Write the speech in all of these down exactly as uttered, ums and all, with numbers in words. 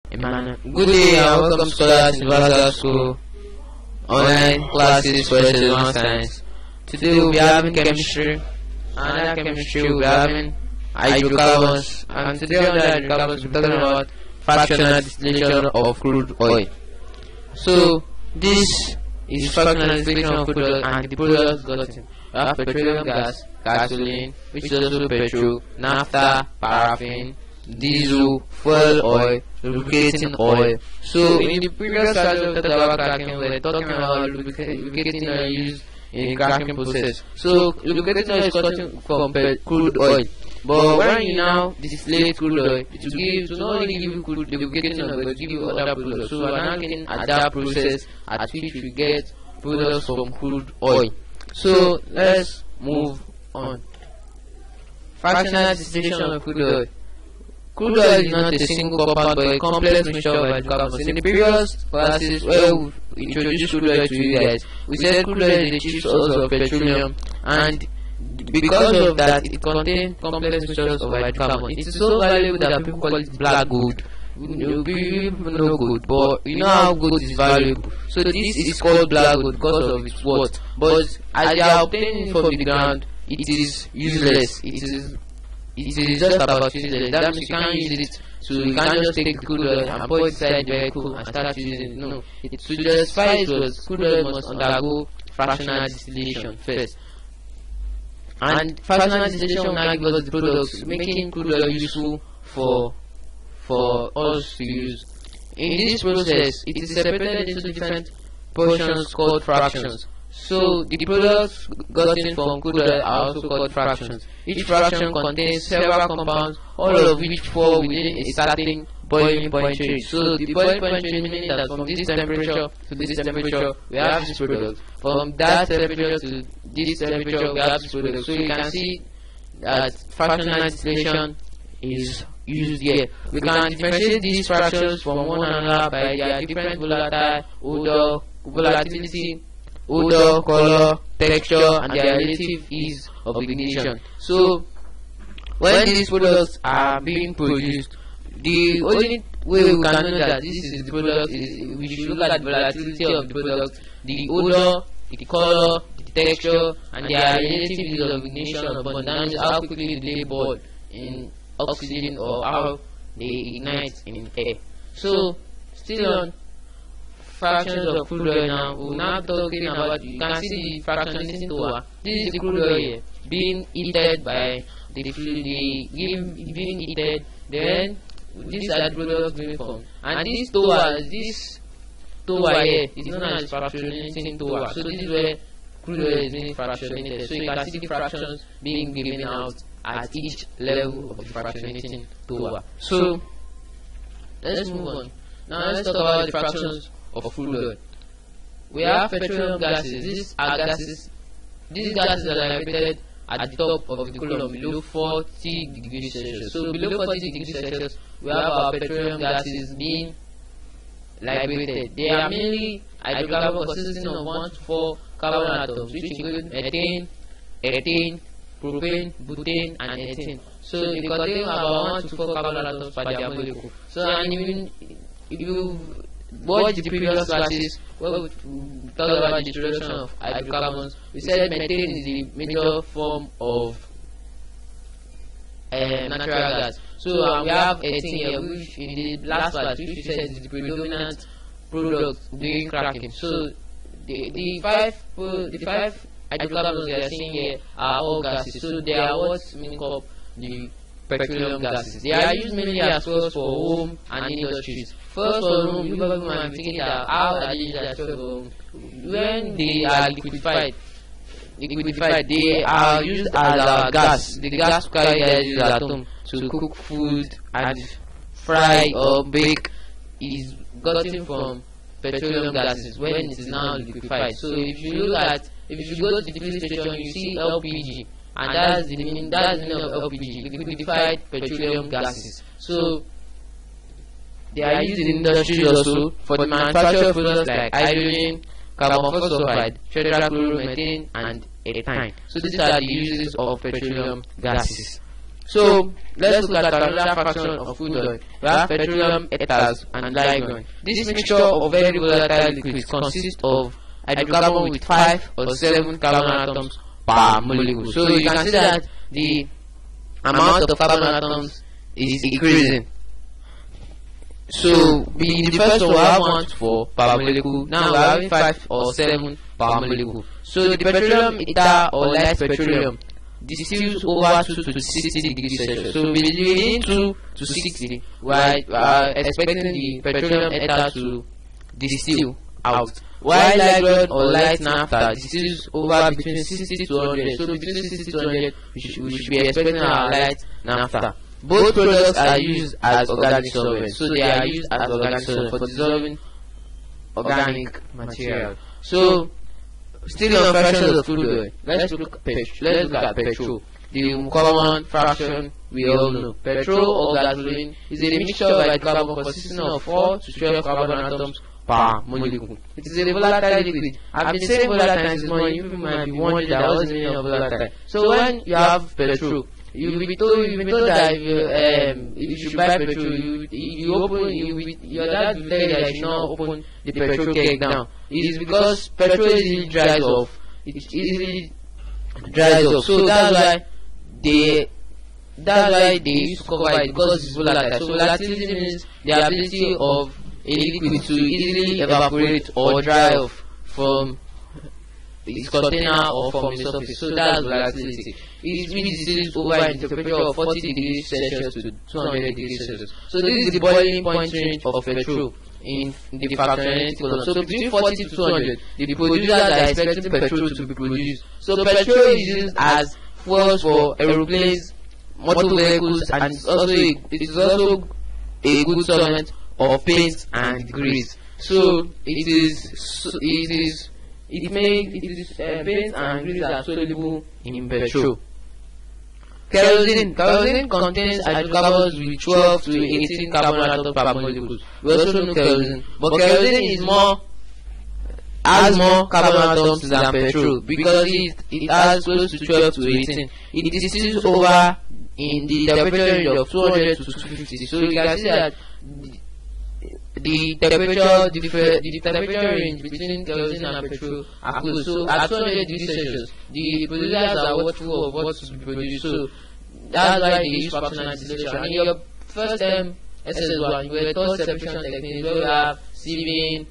Emmanuel. Good day and welcome to Scholars Universal School online classes for S S one Science. Today we'll be having chemistry, and under chemistry we'll be having hydrocarbons, and today under hydrocarbons we'll be talking about fractional distillation of crude oil. So this is fractional distillation of crude oil, and the products gotten. We have petroleum gas, gasoline, which is also petrol, naphtha, paraffin, diesel, fuel oil, lubricating oil. So in the previous class we talked about cracking, we were talking about lubricating oil used in cracking process. So lubricating oil is gotten from crude oil. But when you now distill crude oil, it will give to not only give you crude lubricating oil, but it will give you other products. So we are now getting at that process at which we get products from crude oil. So let's move on. Fractional distillation of crude oil. Crude oil is not a single compound but a complex mixture of hydrocarbons. In the previous classes where we introduced crude oil to you guys, we said crude oil is the chief source of petroleum, and because of that it contains complex mixtures of hydrocarbons. It is so valuable that people call it black gold. You people know gold, but you know how gold is valuable. So this is called black gold because of its worth. But as they are obtaining it from the ground, it is useless. It is it is just about useless. That means you can't use it. So you can't just take the crude oil and pour it inside the vehicle and start using it. No, it to justify it was crude oil must undergo fractional distillation first. And fractional distillation will now give us the products, making crude oil useful for for us to use. In this process, it is separated into different portions called fractions. So the products gotten from crude oil are also called fractions. Each fraction contains several compounds, all of which fall within a certain boiling point range. So the boiling point range meaning that from this temperature to this temperature we have this product. From that temperature to this temperature we have this product. So you can see that fractional distillation is used here. We can differentiate these fractions from one another by their different volatile, odor, volatility, odor, color, texture, and their relative ease of ignition. So when these products are being produced, the only way we can know that this is the product is we should look at the volatility of the product, the odor, the color, the texture, and their relative ease of ignition upon that is how quickly they burn in oxygen or how they ignite in air. So still on fractions of crude oil now, we're now talking about, you can see the fraction listing to this is the crude oil here, being heated by the fluid, the being heated, then these are the products being formed. And this tower, this tower here is known as fractionating tower. So this is where crude oil is being fractionated. So you can see the fractions being given out at each level of the fractionating tower. So let's move on. Now let's talk about the fractions of crude oil. We have petroleum gases. These are gases. These gases are liberated at the top of the column below forty degrees Celsius. So below forty degrees Celsius, we have our petroleum gases being liberated. They are mainly hydrocarbons consisting of one to four carbon atoms, which include methane, ethane, propane, butane, and ethane. So they contain about one to four carbon atoms per their molecule. So and even if you watch the previous classes where we talked about the introduction of hydrocarbons, we said methane is the major form of uh, natural gas. So um, we have ethane here, which in the last class, which we said is the predominant product during cracking. So the the five the five hydrocarbons we are seeing here are all gases. So they are what make up the petroleum gases. They are used mainly as fuels for home and industries. First for home, you probably might be thinking that how are they used as fuel for home? When they are liquefied, liquefied, they are used as a gas. The gas carried is used at home to cook food and fry or bake is gotten from petroleum gases when it is now liquefied. So if you look at, if you go to the filling station, you see L P G, and that's the meaning, that's the meaning of L P G, liquefied petroleum gases. So they are used in industries also for the manufacture of products like hydrogen, carbon sulfide, tetrachloromethane, and ethane. So these are the uses of petroleum gases. So let's look at another fraction of crude oil. We have petroleum, ethers, and diagram. This mixture of very volatile liquids consists of hydrocarbon with five or seven carbon atoms per molecule. So you can see that the amount of carbon atoms is increasing. So in the first one we have one to four per molecule. Now we are having five or seven per molecule. So the petroleum, ether, or light petroleum distills over two to sixty degrees Celsius. So between two to sixty, we are expecting the petroleum ether to distill out. While light oil or light naphtha distills over between sixty to one hundred. So between sixty to one hundred, we should, we should be expecting our light naphtha. Both products are used as organic solvents. So they are used as organic solvents for dissolving organic material. So still on fractions of crude oil, let's look at petrol. Let's look at petrol. The common fraction we all know. Petrol or gasoline is a mixture of hydrocarbon consisting of four to twelve carbon atoms per molecule. It is a volatile liquid. I've been saying volatile this morning. You might be wondering that what's the meaning of volatile. So when you have petrol, you will be told you will be told that if you, um, if you should buy petrol, you you open you will, your dad will tell you that you should not open the petrol keg down. It is because petrol easily dries off. It easily dries off. So that's why they that's why they used to cover it, because it's volatile. So volatility means the ability of a liquid to easily evaporate or dry off from its container or from the surface. So that's volatility. It means it is over in temperature of forty degrees Celsius to two hundred degrees Celsius. So this is the boiling point range of petrol in the fractionated column. So between forty to two hundred, the producers are expecting petrol to be produced. So petrol is used as fuel for aeroplanes, motor vehicles, and it's also a, it is also a good solvent of paints and grease. So it is it is it makes it is uh, paints and grease are soluble in petrol. Kerosene. Kerosene contains hydrocarbons with twelve to eighteen carbon atoms per molecule. We also know kerosene, but kerosene is more has more carbon atoms than petrol because it it has close to twelve to eighteen. It distills over in the temperature range of two hundred to two fifty. So you can see that the temperature differ, the temperature range between kerosene and petrol are close. So at two hundred degrees Celsius, the producers are watchful of what to be produced. So that's why they use fractional distillation. And your first um, S S one, you were taught separation techniques where we have sieving,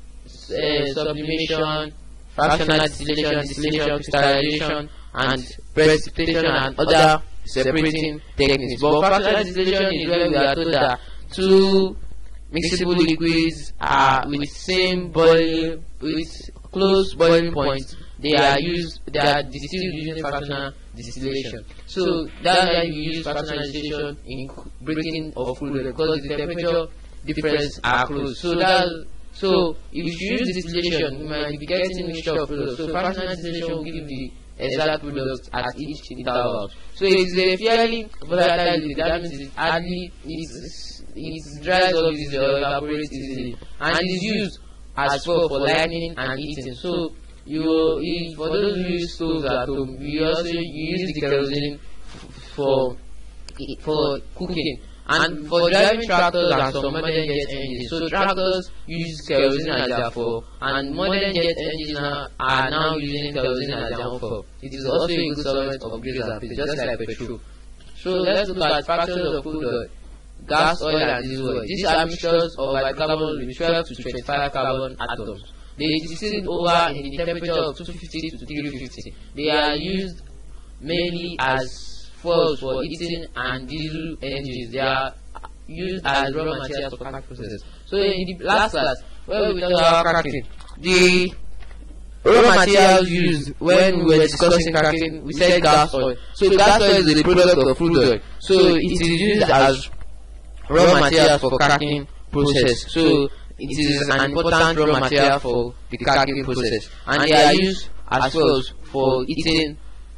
uh, sublimation, fractional distillation, distillation, crystallization, and precipitation, and other separating techniques. But fractional distillation is where we are told that two mixable liquids are with same boiling, with close boiling points. They are used, they are distilled using fractional distillation. So that's why you use fractional distillation in breaking of crude oil, because the temperature difference are close. So that so if you use distillation, you might be getting mixture of products. So fractional distillation will give the exact products at each interval. So it is a fairly volatile liquid. That means it's hardly it's it dries up easily or evaporates easily, and it is used as well for lighting and eating. So you if, for those who use stoves at home, you also use the kerosene for for cooking and for driving tractors and some modern jet engines. So tractors use kerosene as their fuel, and modern jet engines are, are now using kerosene as their fuel. It is also a good solvent of grease and paint, just like petrol. So let's look at fractions of crude oil, gas oil, and diesel oil. These are mixtures of hydrocarbons with twelve to twenty-five carbon atoms. They distill over in the temperature of two fifty to three fifty. They are used mainly as fuels for heating and diesel engines. They are used as raw materials for cracking processes. So in the last class, where we talked about cracking, the raw materials used when we were discussing cracking, we said gas oil. So gas oil is a product of crude oil. So it is used as raw materials for cracking process. So it is an important raw material for the cracking process, and they are used as fuels for heating,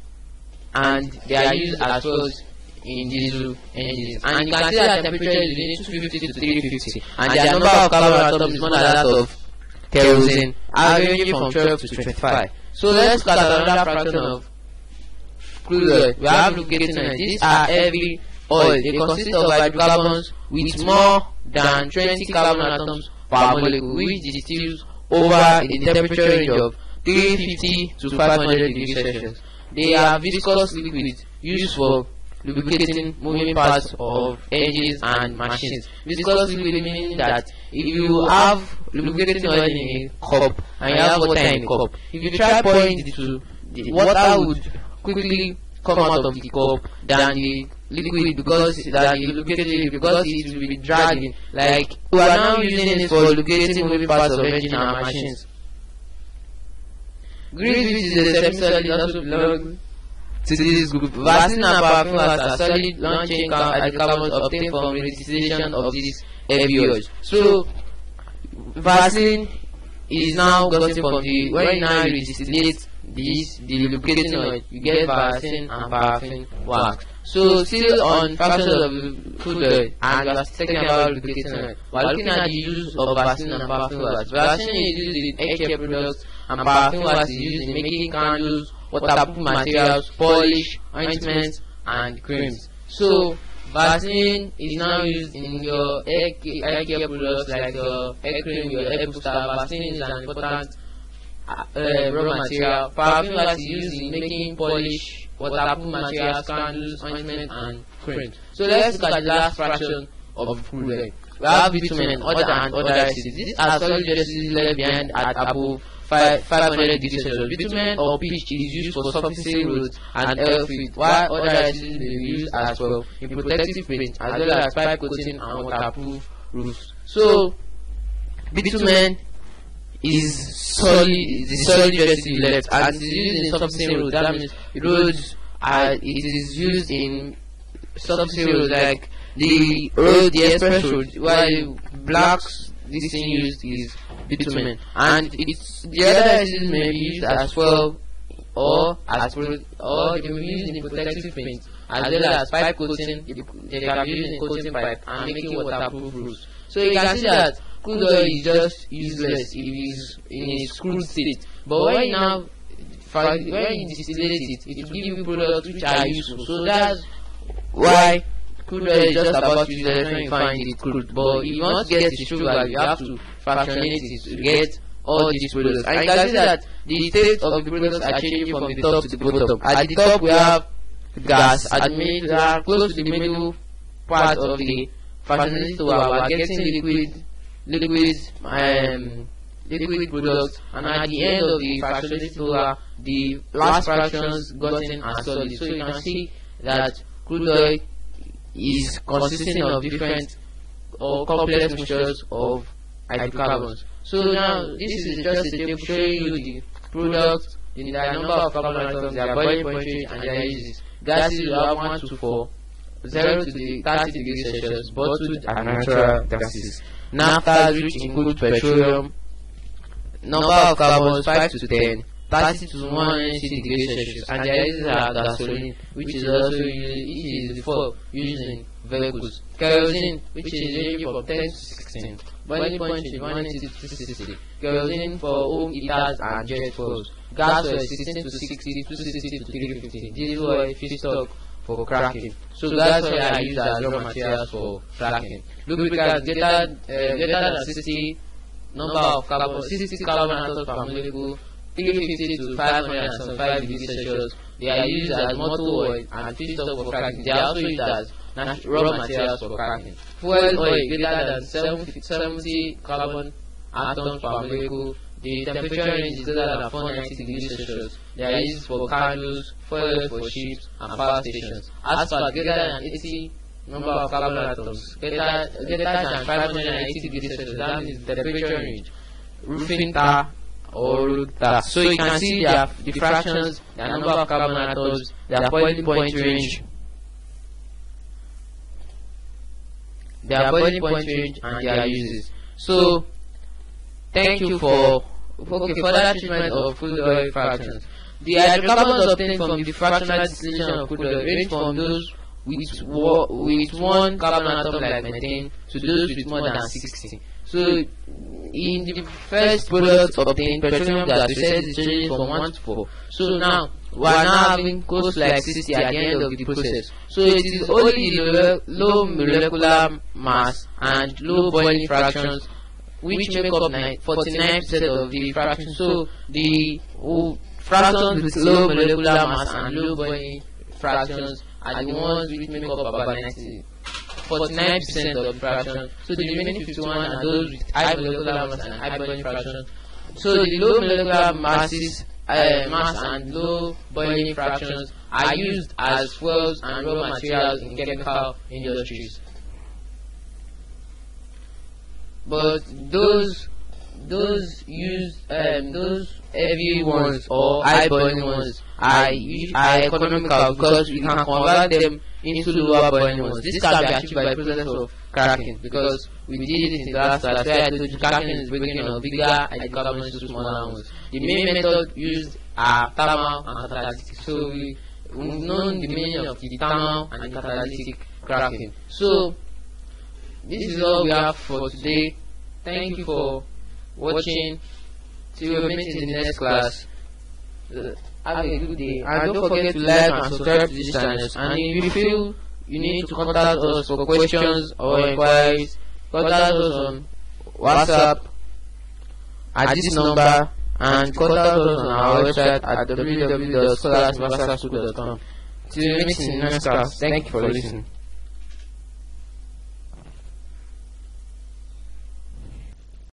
and they are used as fuels in diesel engines. And you can see that temperature is between two fifty to three fifty, and the number of carbon atoms is more than that of kerosene, ranging from twelve to twenty-five. So let's look at another fraction of crude oil, we have lubricating oil. These are heavy oil. They consist of hydrocarbons with more than twenty carbon atoms per molecule, which distills over a temperature range of three hundred fifty to five hundred degrees Celsius. They are viscous liquids used for lubricating moving parts of engines and machines. Viscous liquid meaning that if you have lubricating oil in a cup and you have water in a cup, if you try pouring it to the water would quickly come out of the cup than the liquid because that the lubricating because it will be dragging. Like we are now using it for lubricating moving parts of engines and machines. Grease, which is a semi-solid, also belongs to this group. Vaseline and paraffin are solid long-chain hydrocarbons obtained from the distillation of these heavy oils. So, Vaseline is now gotten from the when you now distillate this the lubricating oil, you get Vaseline and paraffin wax. So, still on fractions of crude oil, and we are talking about lubricating oil. We are looking at the use of Vaseline and paraffin wax. Vaseline is used in hair care products, and paraffin wax is used in making candles, waterproof materials, polish, ointments, and creams. So, Vaseline is now used in your hair care, care products like your hair cream, your hair booster. Vaseline is an important uh, uh, raw material. Paraffin wax is used in making polish, waterproof materials, candles, ointments, and creams. So, let's look at the last fraction of crude oil. We have bitumen and other and other acids. These are solid acids left behind at above five hundred degrees Celsius. Bitumen or pitch is used for surfacing roads and airfield, while other acids may be used as well in protective paint as well as pipe coating and waterproof roofs. So, bitumen is solid, the solid acid left, and it is used in surfacing roads. That means roads are it is used in surfacing roads like the road, the express road, while blacks this thing used is bitumen, and it's the other acid may be used as well, or as pro or it can be used in protective paint as well as pipe coating. They can be used in coating pipe and making waterproof roofs. So you can see that crude oil is just useless if it is in a crude state, but when you now when you distillate it, it will give you products which are useful. So that's why crude oil is just about useless when you find it crude. But if you want to get the true value, you have to fractionate it to get all these products. And you can see that the state of the products are changing from the top to the bottom. At the top we have gas, at the middle, we are close to the middle part of the fractionated to our we are getting liquid, liquid, um, liquid products, and at the end of the fractionated to the last fractions gotten are solid. So you can see that crude oil is consisting of different or complex mixtures of hydrocarbons. So now this is just a table showing you the products, the number of carbon atoms, their boiling point rate, and their uses. Gases you have one to four, zero to the thirty degrees Celsius, bottled and natural gases. Naphtha, which include petroleum, number of carbons five to ten, thirty to one hundred sixty degrees Celsius, and there is a gasoline, which is also used, is for used in vehicles. Kerosene, which is ranging from ten to sixteen. Boiling point is one hundred sixty to sixty. Kerosene for home heaters and jet fuels. Gas oil sixteen to sixty, two sixty to three fifty. Diesel oil feedstock for cracking. So gas oil are used as raw materials for cracking. Lubricants greater, uh, greater than sixty number of carbon, sixty carbon atoms per molecule, three hundred fifty to five hundred seventy-five degrees Celsius. They are used as motor oil and feedstock for cracking. They are also used as raw materials for cracking. Fuel oil greater than seventy carbon atoms per molecule. The temperature range is greater than four hundred ninety degrees Celsius. They are used for candles, fuel for ships, and power stations. Asphalt greater than eighty number of carbon atoms, greater, greater than five hundred eighty degrees Celsius. That is the temperature range. Roofing tar or root tar. So you can see their the fractions, the number of carbon atoms, their boiling point range, their boiling point range, and their uses. So thank you for okay further treatment of crude oil fractions. The hydrocarbons obtained from the fractional distillation of crude oil range from those with, with one carbon atom like methane to those with more than sixty. So in the first product obtained, petroleum gas, we said is changing from one to four. So now we are now having close to like sixty at the end of the process. So it is only the low molecular mass and low boiling fractions which make up forty-nine percent of the fraction. So the oh, fractions with low molecular mass and low boiling fractions are the ones which make up about ninety forty-nine percent of the fraction. So the remaining fifty-one are those with high molecular mass and high boiling fraction. So the low molecular masses, uh, mass and low boiling fractions are used as fuels and raw materials in chemical industries. But those those use um, those heavy ones or high boiling ones are, are economical because we can convert them into lower boiling ones. This can be achieved by the process of cracking, because we did it in the last class where I told you cracking is breaking of bigger hydrocarbons into smaller ones. The main method used are thermal and catalytic. So we, we've known the meaning of the thermal and the catalytic cracking. So this is all we have for today. Thank you for watching. See you meet in the next class. Uh, have a good day, and don't forget to like and subscribe to this channel. And if you feel you need to contact us for questions or inquiries, contact us on WhatsApp at this number, and contact us on our website at w w w dot scholarship dot com. See you meet in the next class. Thank you for listening.